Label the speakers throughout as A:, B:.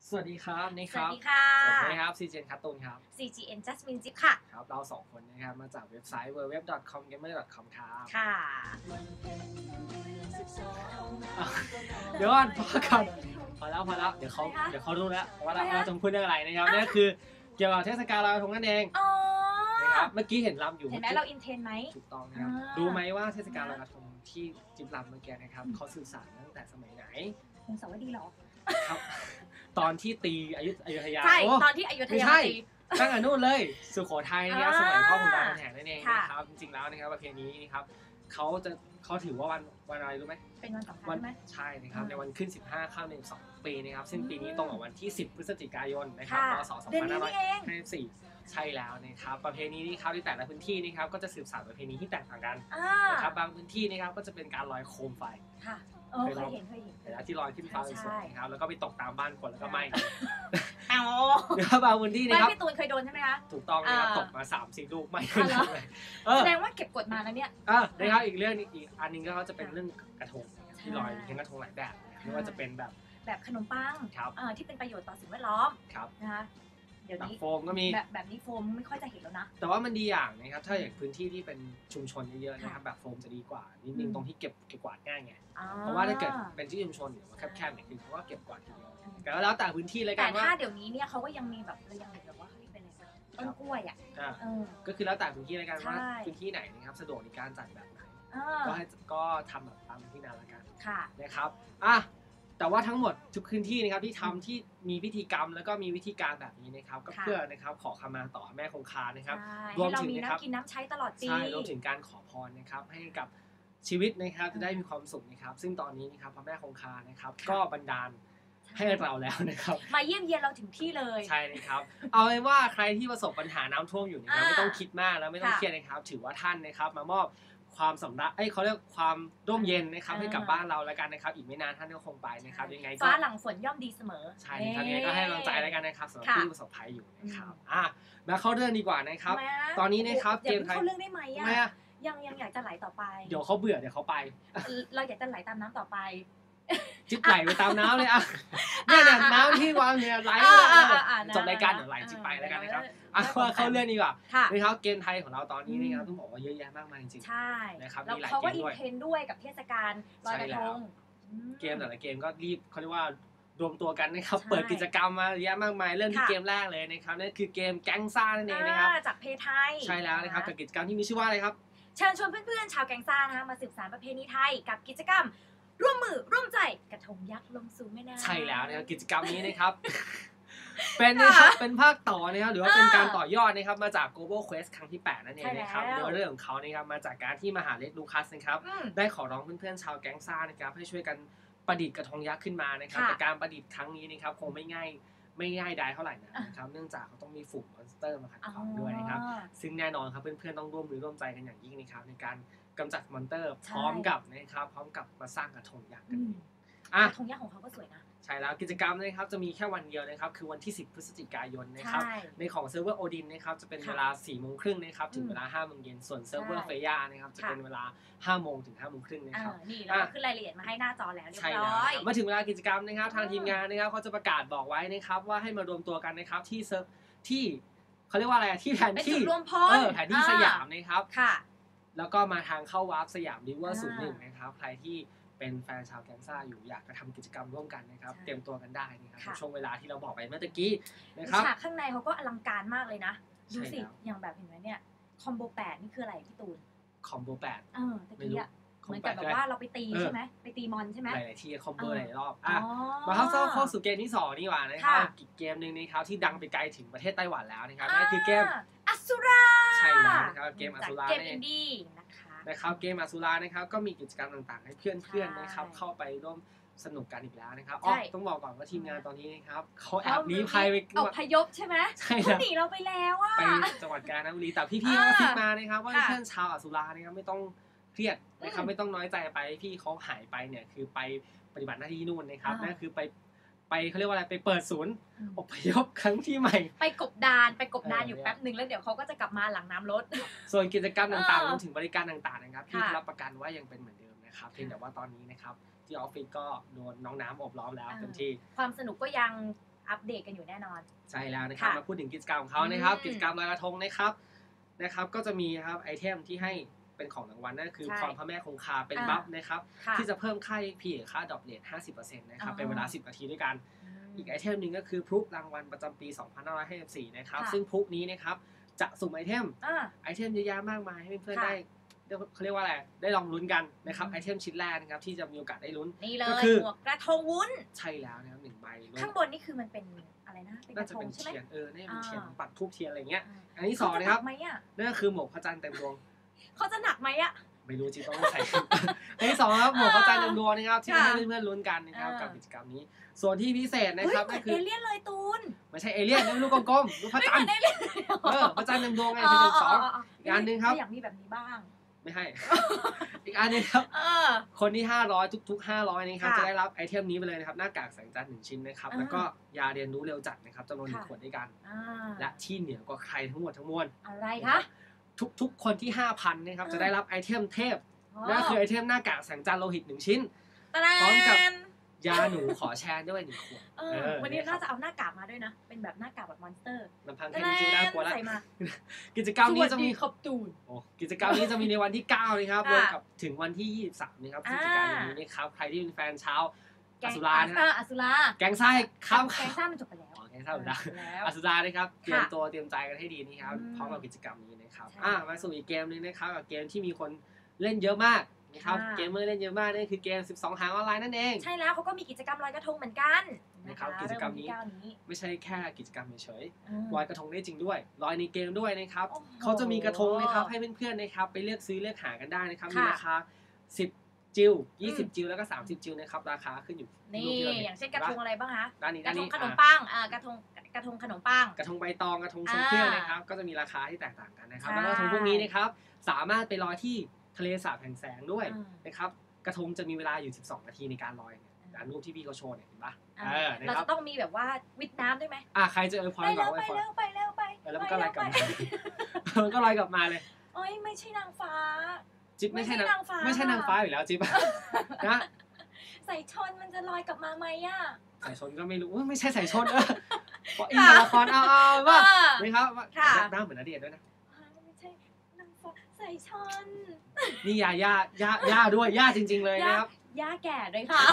A: สวัสดีครับนี่
B: ส
A: ครับ
B: วัสดีค่ะ
A: ผมนะครับซีเจนคัตตูนครับ
B: CGN Jasmine จิ๊บค่ะ
A: ครับเราสองคนนะครับมาจากเว็บไซต์ www.comgamer.com ครับ
B: ค่ะ
A: เดี๋ยวก่อนพอแล้วเดี๋ยวเขารู้แล้วว่าเราจะพูดเรื่องอะไรนะครับนั่นคือเกี่ยวกับเทศกาลลอยกระทงนั่นเอง
B: อ๋อ
A: นะครับเมื่อกี้เห็นลำอยู่
B: เห็นไหมเราอินเทนไหม
A: ถูกต้องนะครับรู้ไหมว่าเทศกาลลอยกระทงที่จิ๊บลำเมื่อกี้นะครับเขาสื่อสารตั้งแต่สมัยไหน
B: คุณสวัสดีเหรอ
A: ครับตอนที่ตีอยุธยา
B: ใช่ตอนที่อยุธยาตี
A: ตั้งแต่นู่นเลยสุโขทัยเนี่ยสมัยพ่อขุนรามคำแหงนั่นเองนะครับจริงๆแล้วนะครับประเพณีนี้ครับเขาถือว่าวันอะไรรู้ไหม
B: เป็นวันสำคัญไหม
A: ใช่นะครับในวันขึ้น15ค่ำเดือน2ปีนะครับซึ่งปีนี้ตรงกับวันที่10พฤศจิกายนนะครับพศ2554ใช่แล้วนะครับประเพณีนี้ครับที่แต่ละพื้นที่นะครับก็จะสืบสานประเพณีที่แตกต่างกันนะครับบางพื้นที่นะครับก็จะเป็นการลอยโคมไฟ
B: เคยเห็น
A: แล้วที่ลอยขึ้นฟ้าสวยๆนะครับแล้วก็ไปตกตามบ้านคนแล้วก็ไหม้
B: เอา
A: เดี๋ยวบางพื้นที่นะครับ
B: พี่ตูนเคยโดนใช่ไหมคะ
A: ถูกต้องนะครับตกมา3-4 ลูกไหม้ขึ้นเลย
B: แสดงว่าเก็บกดมาแล้วเนี่ย
A: นะครับอีกเรื่องอีกอันนึงก็จะเป็นเรื่องกระทงที่ลอยเห็นกระทงหลายแบบไม่ว่าจะเป็น
B: แบบขนมปังที่เป็นประโยชน์ต่อสิ่งแวดล้อมนะคะเดี๋ยวนี้
A: โฟมก็มี
B: แบบนี้โฟมไม่ค่อยจะเห็นแล้วนะ
A: แต่ว่ามันดีอย่างนะครับถ้าอย่างพื้นที่ที่เป็นชุมชนเยอะๆนะครับแบบโฟมจะดีกว่านิดนึงตรงที่เก็บกวาดง่ายไงเพราะว่าถ้าเกิดเป็นที่ชุมชนหรือว่าแคบๆเนี่ยคือเขาก็เก็บกวาดทีเดียวแต่แล้วแต่พื้นที่เลยกันว่า
B: แต่ถ้าเดี๋ยวนี้เนี่ยเขาก็ยังมีแบบยังแบบว่าเขาเรียกเป็นอะไรต้นกล้วยอ่ะ
A: ก็คือแล้วแต่พื้นที่เลยกันว่าพื้นที่ไหนนะครับสะดวกในการจัดแบบไหนก็ทำแบบตามที่นาละกันนะครับแต่ว่าทั้งหมดทุกพื้นที่นะครับที่ทำที่มีพิธีกรรมแล้วก็มีวิธีการแบบนี้นะครับก็เพื่อนะครับขอขมาต่อแม่คงคานะครับ
B: รวมถึงนะครับกินน้ำใช้ตลอดปี
A: ใช่รวมถึงการขอพรนะครับให้กับชีวิตนะครับจะได้มีความสุขนะครับซึ่งตอนนี้นะครับพระแม่คงคานะครับก็บันดาลให้เราแล้วนะครับ
B: มาเยี่ยมเยียนเราถึงที่เลย
A: ใช่นะครับเอาเป็นว่าใครที่ประสบปัญหาน้ำท่วมอยู่นะครับไม่ต้องคิดมากแล้วไม่ต้องเครียดนะครับถือว่าท่านนะครับมามอบความสำรับเขาเรียกความร่มเย็นนะครับให้กับบ้านเราแล้วกันนะครับอีกไม่นานท่านก็คงไปนะครับยังไงก็
B: ฟ้าหลังฝนย่อมดีเสมอ
A: ใช่ครับยังไงก็ให้กำลังใจแล้วกันนะครับสำหรับผู้ประสบภัยอยู่นะครับมาเข้าเรื่องดีกว่านะครับตอนนี้นะครับ
B: เกมไทยเข้าเรื่องได้ไหมยังอยากจะไหลต่อไป
A: เดี๋ยวเขาเบื่อเดี๋ยวเขาไป
B: เราอยากจะไหลตามน้ำต่อไป
A: จิ๊บไหลไปตามน้ำเลยเนี่ยน้ำที่วางเนี่ยไหลจบรายการเดี๋ยวไหลจิ๊บไปแล้วกันนะครับเข้าเรื่องดีกว่านะครับเกมไทยของเราตอนนี้นะครับต้องบอกว่าเยอะแยะมากมายจริงๆ
B: ใช่
A: นะครับ
B: มีหลายเกมด้วยเขาก็อินเทนด้วยกับเทศกาลลอยกระทง
A: เกมแต่ละเกมก็รีบเขาเรียกว่ารวมตัวกันนะครับเปิดกิจกรรมมาเยอะมากมายเริ่มที่เกมแรกเลยนะครับนั่นคือเกมแก๊งซ่านั่นเองนะครับ
B: จากเพไทย
A: ใช่แล้วนะครับกับกิจกรรมที่มีชื่อว่าอะไรครับ
B: เชิญชวนเพื่อนๆชาวแก๊งซ่านะคะมาสืบสานประเพณีไทยกับกิจกรรมร่วมมือร่วมใจกระทงยักษ์ลงสู่แม่น้ำ
A: ใช่แล้วนะครับกิจกรรมนี้นะครับเป็นนะครับเป็นภาคต่อนะครับหรือว่าเป็นการต่อยอดนะครับมาจาก Global Quest ครั้งที่8นั่นเองนะครับเรื่องของเขานะครับมาจากการที่มหาเล็กลูคัสนะครับได้ขอร้องเพื่อนๆชาวแก๊งซ่านะครับให้ช่วยกันประดิษฐ์กระทงยักษ์ขึ้นมานะครับแต่การประดิษฐ์ครั้งนี้นะครับคงไม่ง่ายได้เท่าไหร่นะครับเนื่องจากเขาต้องมีฝูงมอนสเตอร์มาขัดขวางด้วยนะครับซึ่งแน่นอนครับเพื่อนๆต้องร่วมมือร่วมใจกันอย่างยิ่งนะครับในการกำจัดมอนสเตอร์พร้อมกับมาสร้างกระทงยักษ์กัน
B: กระทงยักษ์ของเขาก็สวยนะ
A: ใช่แล้วกิจกรรมนะครับจะมีแค่วันเดียวนะครับคือวันที่10พฤศจิกายนนะครับในของเซิร์ฟเวอร์โอดินนะครับจะเป็นเวลา 4:30 นนะครับถึงเวลา 5:00 นส่วนเซิร์ฟเวอร์เฟย่านะครับจะเป็นเวลา 5:00 นถึง 5:30 นนะครับ
B: นี่เราขึ้นรายละเอียดมาให้หน้าจอแล้วเรียบร้อย
A: มาถึงเวลากิจกรรมนะครับทางทีมงานนะครับเขาจะประกาศบอกไว้นะครับว่าให้มารวมตัวกันนะครับที่เขาเรียกว่าอะไรที่แผนที่แผนที่สยามนะครับแล้วก็มาทางเข้าวาร์ปสยามริเวอร์01นะครับใครที่เป็นแฟนชาวแก๊งซ่าอยู่อยากจะทำกิจกรรมร่วมกันนะครับเตรียมตัวกันได้นะครับช่วงเวลาที่เราบอกไปเมื่อกี้นะครับ
B: ฉากข้างในเขาก็อลังการมากเลยนะดูสิอย่างแบบเห็นไหมเนี่ยคอมโบ8นี่คืออะไรพี่ตูน
A: คอมโบ8
B: ตะกี้เหมือนกับแบบว่าเราไปตีใช่ไหมไปตีมอนใช่ไหม
A: หลายๆที่คอมโบหลายรอบมาเข้าสู่เกมที่2นี่หว่านะครับเกมนึงนะครับที่ดังไปไกลถึงประเทศไต้หวันแล้วนะครับนั่นคือเกม
B: อสุรา
A: ใช่แล้วนะครับเกมอสุรา
B: เกมอินดี้
A: นะครับเกมอสุรานะครับก็มีกิจกรรมต่างๆให้เพื่อนๆนะครับเข้าไปร่วมสนุกกันอีกแล้วนะครับต้องบอกก่อนว่าทีมงานตอนนี้นะครับเขาแอบลี้ภัยไป
B: อพยพใช่ไหมเขาหนีเราไปแล้ว
A: ไปจังหวัดกาญจนบุรีแต่พี่ๆก็คิดมานะครับว่าเพื่อนชาวอสุรานะครับไม่ต้องเครียดนะครับไม่ต้องน้อยใจไปพี่เขาหายไปเนี่ยคือไปปฏิบัติหน้าที่นู่นนะครับนั่นคือไปเขาเรียกว่าอะไรไปเปิดศูนย์อพยพครั้งที่ใหม่
B: ไปกบดานอยู่แป๊บนึงแล้วเดี๋ยวเขาก็จะกลับมาหลังน้ำลด
A: ส่วนกิจกรรมต่างๆรวมถึงบริการต่างๆนะครับพี่รับประกันว่ายังเป็นเหมือนเดิมนะครับเพียงแต่ว่าตอนนี้นะครับที่ออฟฟิศก็โดนน้องน้ำอบล้อมแล้วเต็มที่
B: ความสนุกก็ยังอัปเดตกันอยู่แน่นอน
A: ใช่แล้วนะครับมาพูดถึงกิจกรรมของเขานะครับกิจกรรมลอยกระทงนะครับก็จะมีครับไอเทมที่ให้เป็นของรางวัลนั่นคือพรพระแม่คงคาเป็นบัฟนะครับที่จะเพิ่มค่า XP ค่าดรอปเรท 50% นะครับเป็นเวลา10 นาทีด้วยกันอีกไอเทมหนึ่งก็คือพลุรางวัลประจำปี 2554 นะครับซึ่งพลุนี้นะครับจะสุ่มไอเทมเยอะแยะมากมายให้เพื่อนๆได้เขาเรียกว่าอะไรได้ลองลุ้นกันนะครับไอเทมชิ้นแรกนะครับที่จะมีโอกาสได้ลุ้น
B: นี่เลยหมวกกระทงวุ้น
A: ใช่แล้วนะครับ1 ใบ
B: ข้างบนนี่คือมันเป็นอะไรนะเป็นกระทงใช่ไหม
A: นี่เป็นเทียนปักธูปเทียนอะไรเงี้ยอันที่2นะครับนั่นก็คือหมวกพระจันทร์เต็มดวง
B: เขาจะหนักไหมอะ
A: ไม่รู้จิต้องใส่อันที่2ครับหมวกพระจันทร์เต็มดวงนะครับที่ให้เพื่อนๆลุ้นกันนะครับกับกิจกรรมนี้ส่วนที่พิเศษนะครับ
B: ก็คือเอเลี่ยนเลยตูน
A: ไม่ใช่เอเลี่ยนนั่นลูกกลมๆลูกพระจันทร์พระจันทร์เต็มดวงไงที่1 2อีกอันนึงครับ
B: อยากมีแบบนี้บ้าง
A: ไม่ให้อีกอันนึงครับคนที่500ทุก500นี่ครับจะได้รับไอเทมนี้ไปเลยนะครับหน้ากากแสงจันทร์1 ชิ้นนะครับแล้วก็ยาเรียนรู้เร็วจัดนะครับจำนวน1 ขวดด้วยกันและที่เหนือกว่าใครทั้งหมดทั้งมวล
B: อะไรคะ
A: ทุกคนที่ 5,000 นะครับจะได้รับไอเทมเทพนั่นคือไอเทมหน้ากากแสงจันทร์โลหิต1 ชิ้นพร้อมกับยาหนูขอแชร์ด้วย1 ขวด
B: วันนี้น่าจะเอาหน้ากากมาด้วยนะเป็นแบบหน้ากากแบบมอนสเตอร์
A: ลำพังแค่นี้จิ้วน่ากลัวแล้วกิจกรรมนี้จะมีกิจกรรมนี้จะมีในวันที่9นะครับรวมกับถึงวันที่23นะครับพฤศจิกายนนี้นะครับใครที่เป็นแฟนชาวอสุราแกงไส้ครับ
B: แกงไส้มันจบไปแล้ว
A: แกงไส้หมดแล้วอสุรานะครับเตรียมตัวเตรียมใจกันให้ดีนี่ครับพร้อมกับกิจกรรมนี้นะครับมาสู่อีกเกมนึงนะครับกับเกมที่มีคนเล่นเยอะมากนะครับเกมเมอร์เล่นเยอะมากนี่คือเกม12 หางออนไลน์นั่นเอง
B: ใช่แล้วเขาก็มีกิจกรรมลอยกระทงเหมือนกัน
A: นะครับกิจกรรมนี้ไม่ใช่แค่กิจกรรมเฉยๆลอยกระทงได้จริงด้วยลอยในเกมด้วยนะครับเขาจะมีกระทงนะครับให้เพื่อนๆนะครับไปเลือกซื้อเลือกหากันได้นะครับมีราคา10 จิล20 จิลแล้วก็30 จิลนะครับราคาขึ้นอยู่
B: นี่อย่างเช่นกระทงอะไรบ้างคะ
A: ด้านนี้
B: กระทงขนมปังกระทงขนมปัง
A: กระทงใบตองกระทงทรงเครื่องนะครับก็จะมีราคาที่แตกต่างกันนะครับแล้วก็กระทงพวกนี้นะครับสามารถไปลอยที่ทะเลสาบแห่งแสงด้วยนะครับกระทงจะมีเวลาอยู่12 นาทีในการลอยการรูปที่พี่เขาโชว์เนี่ยเห็นปะ
B: เราจะต้องมีแบบว่าวิดน้ำด้วยไหม
A: ใครจะพอยก่อน
B: ไปแล้ว
A: แล้วมันก็ลอยกลับมามันก็ลอยกลับมาเลย
B: โอ้ยไม่ใช่นางฟ้า
A: จิ๊บไม่ใช่นางฟ้าอยู่แล้วจิ๊บนะ
B: ใส่ชนมันจะลอยกลับมาไหมอ่ะ
A: ใส่ชนก็ไม่รู้ไม่ใช่ใส่ชนเพราะอีกละครเอาว่านี่ครับหน้าเหมือนณเดชน์ด้วยนะ
B: ไม่ใช่นางฟ้าใส่ชน
A: นี่ย่าด้วยย่าจริงๆเลยนะครับ
B: ย่าแก่ด้วยค่ะ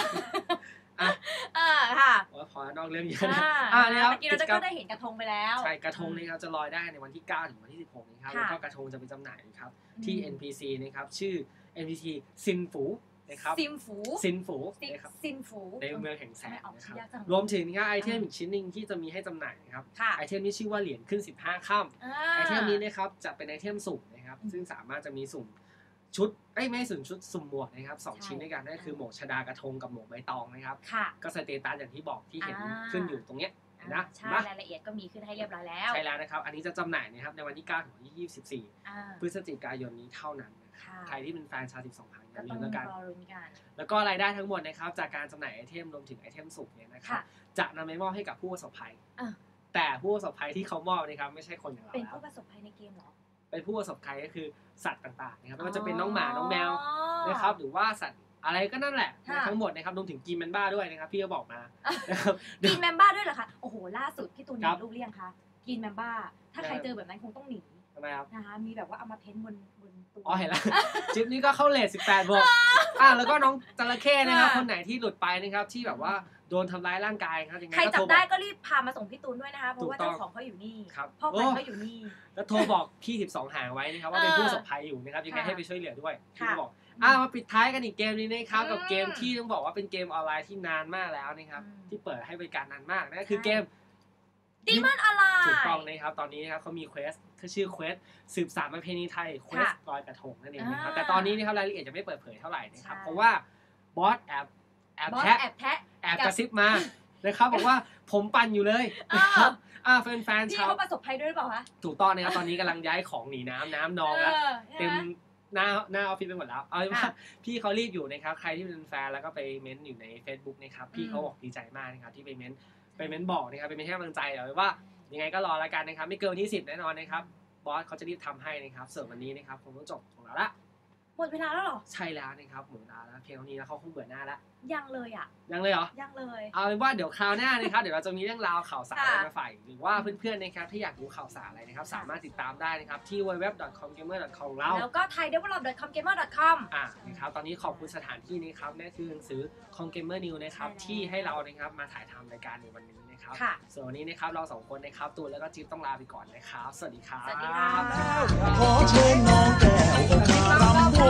B: ค่ะ
A: พอนอกเรื่องเยอะนะ
B: นี่ครับเมื่อกี้เราก็ได้เห็นกระทงไปแล้ว
A: ใช่กระทงนี่ครับจะลอยได้ในวันที่9ถึงวันที่16นะครับแล้วก็กระทงจะไปจำหน่ายครับที่ NPC นะครับชื่อ NPC ซินฝูนะครับซินฝูนะครับในเมืองแห่งแสงนะครับรวมถึงไอเทมอีกชิ้นนึงที่จะมีให้จำหน่ายนะครับไอเทมนี้ชื่อว่าเหรียญขึ้น15 ค่ำไอเทมนี้นะครับจะเป็นไอเทมสุ่มนะครับซึ่งสามารถจะมีสุ่มชุดไม่สุ่มชุดสุ่มหมวกนะครับ2 ชิ้นด้วยกันนั่นคือหมวกชดากระทงกับหมวกใบตองนะครับก็สเตตัสอย่างที่บอกที่เห็นขึ้นอยู่ตรงเนี้ยนะ
B: ใช่รายละเอียดก็มีขึ้นให้เรียบร้อยแล้ว
A: ใช่แล้วนะครับอันนี้จะจำหน่ายนะครับในวันที่9ถึงวันที่24พฤศจิกายนนี้เท่านั้นใครที่เป็นแฟนชาว12 หางอย่าลืมแล้วกันแล้วก็รายได้ทั้งหมดนะครับจากการจำหน่ายไอเทมรวมถึงไอเทมสุ่มเนี่ยนะครับจะนำไปมอบให้กับผู้ประสบภัยแต่ผู้ประสบภัยที่เขามอบนะครับไม่ใช่คนอย่างเรา
B: เป็นผู้ประสบภัยในเกมหรอ
A: เป็นผู้ประสบภัยก็คือสัตว์ต่างๆนะครับไม่ว่าจะเป็นน้องหมาน้องแมวนะครับหรือว่าสัตว์อะไรก็นั่นแหละทั้งหมดนะครับรวมถึงกินแมนบ้าด้วยนะครับพี่ก็บอกมา
B: กินแมนบ้าด้วยเหรอคะโอ้โหล่าสุดพี่ตูนมีรูปเลี้ยงคะกินแมนบ้าถ้าใครเจอแบบนั้นคงต้องหนี
A: ทำไมครับ
B: นะคะมีแบบว่าเอามาเพ้นบนตัว
A: เห็นแล้วจิ๊บนี่ก็เข้าเลท18 บวกแล้วก็น้องจระเข้นะครับคนไหนที่หลุดไปนะครับที่แบบว่าโดนทำร้ายร่างกายครับยังไง
B: ใครจับได้ก็รีบพามาส่งพี่ตูนด้วยนะคะเพราะว่าเจ้าของเขาอยู่นี่พ่อพันธุ์เขาอยู่นี่
A: แล้วโทรบอกพี่12 หางไว้นะครับว่าเป็นผู้ประสบภัยอยู่นะครับยังไงให้ไปช่วยเหลือด้วยพี่ก็บอกมาปิดท้ายกันอีกเกมนี้นะครับกับเกมที่ต้องบอกว่าเป็นเกมออนไลน์ที่นานมากแล้วนะครับที่เปิดให้บริการนานมากนั่นคือเกม
B: Demon อะไร
A: ถูกต้องนะครับตอนนี้นะครับเขามีเควสชื่อเควสสืบสานประเพณีไทยเควสลอยกระทงนั่นเองนะครับแต่ตอนนี้นะครับรายละเอียดจะไม่เปิดเผยเท่าไหร่นะครับเพราะว่าบอสแอบกระซิบมานะครับบอกว่าผมปั่นอยู่เลยนะครับแฟนๆชาว
B: เขาประสบภัยด้วยหรือเปล่าคะ
A: ถูกต้องนะครับตอนนี้กำลังย้ายของหนีน้ำนองแล้วเต็มหน้าออฟฟิศไปหมดแล้วเอาเป็นว่าพี่เขารีบอยู่นะครับใครที่เป็นแฟนแล้วก็ไปเม้นต์อยู่ใน Facebook นะครับพี่เขาบอกดีใจมากนะครับที่ไปเม้นต์บอกนะครับไปเม้นต์ให้กำลังใจเอาไว้ว่ายังไงก็รอแล้วกันนะครับไม่เกินวันที่10แน่นอนนะครับบอสเขาจะรีบทำให้นะครับส่วนวันนี้นะครับคงต้องจบของเราละ
B: หมดเวลาแล้วเหรอ
A: ใช่แล้วนะครับหมดเวลาแล้วเพียงเท่านี้แล้วเขาคงเบื่อหน้าแล้ว
B: ยังเลยอ่ะ
A: ยังเลยเหรอ
B: ยังเลย
A: เอาเป็นว่าเดี๋ยวคราวหน้านะครับเดี๋ยวเราจะมีเรื่องราวข่าวสารอะไรมาฝากหรือว่าเพื่อนๆนะครับที่อยากรู้ข่าวสารอะไรนะครับสามารถติดตามได้นะครับที่ www.comgamer.com
B: แล้วก็ thaidevelop.com.gamer.com
A: นะครับตอนนี้ขอบคุณสถานที่นี้ครับนั่นคือหนังสือ Congamer News นะครับที่ให้เรานะครับมาถ่ายทำรายการในวันนี้นะครับส่วนวันนี้นะครับเราสองคนนะครับตูนแล้วก็จิ๊บต้องลาไปก่อนนะครับสวัสดีครับ
B: สวัสดีครับ
C: ขอเชิญน้องแก้วมารำ